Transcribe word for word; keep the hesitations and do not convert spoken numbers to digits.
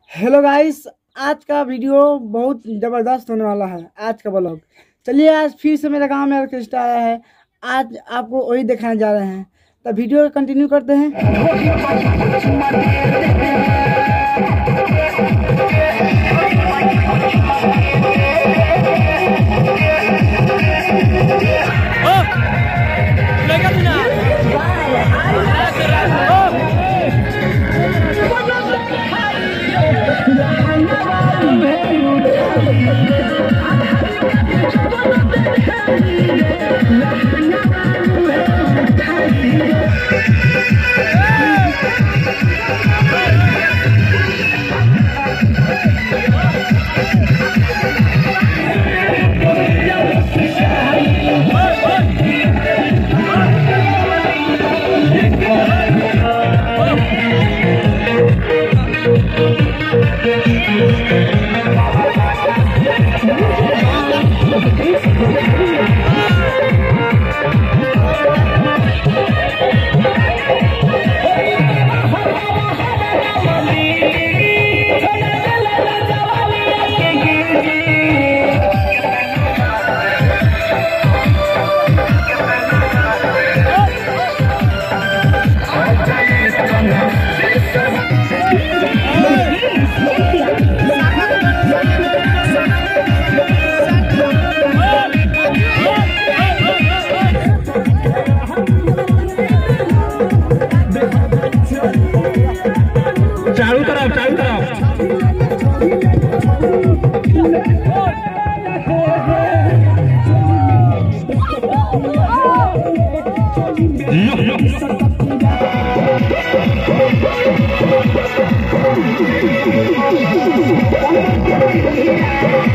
Hello guys, आज का video बहुत ज़बरदस्त होने वाला है। आज का ब्लॉग चलिए, आज फिर से मेरे गांव में ऑर्केस्ट्रा आया है। आज आपको वही दिखाने जा रहे हैं, तो वीडियो कंटिन्यू करते हैं। चारों तरफ चारों तरफ लो, लो।